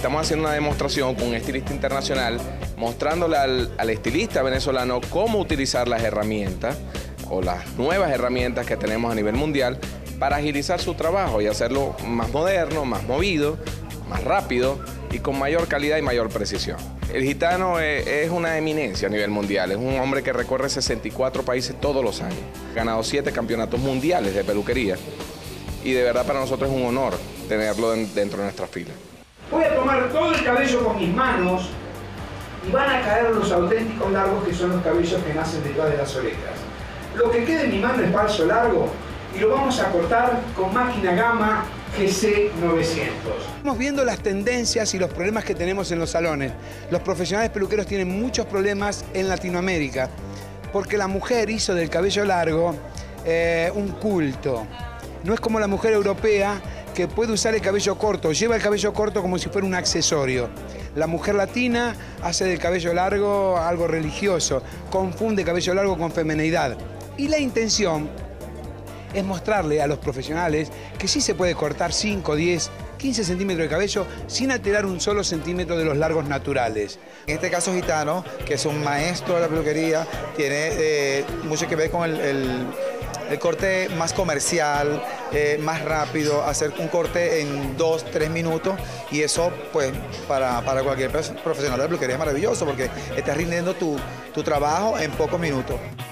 estamos haciendo una demostración con un estilista internacional, mostrándole al estilista venezolano cómo utilizar las herramientas o las nuevas herramientas que tenemos a nivel mundial para agilizar su trabajo y hacerlo más moderno, más movido, más rápido y con mayor calidad y mayor precisión. El gitano es una eminencia a nivel mundial, es un hombre que recorre 64 países todos los años. Ha ganado 7 campeonatos mundiales de peluquería y de verdad para nosotros es un honor tenerlo dentro de nuestra fila. Voy a tomar todo el cabello con mis manos y van a caer los auténticos largos, que son los cabellos que nacen detrás de las orejas. Lo que quede en mi mano es falso largo y lo vamos a cortar con máquina Gama GC 900. Estamos viendo las tendencias y los problemas que tenemos en los salones. Los profesionales peluqueros tienen muchos problemas en Latinoamérica porque la mujer hizo del cabello largo un culto. No es como la mujer europea que puede usar el cabello corto, lleva el cabello corto como si fuera un accesorio. La mujer latina hace del cabello largo algo religioso, confunde cabello largo con femineidad. Y la intención es mostrarle a los profesionales que sí se puede cortar 5, 10, 15 centímetros de cabello sin alterar un solo centímetro de los largos naturales. En este caso Gitano, que es un maestro de la peluquería, tiene mucho que ver con el corte más comercial, más rápido, hacer un corte en 2, 3 minutos, y eso pues para cualquier profesional de la peluquería es maravilloso porque estás rindiendo tu trabajo en pocos minutos.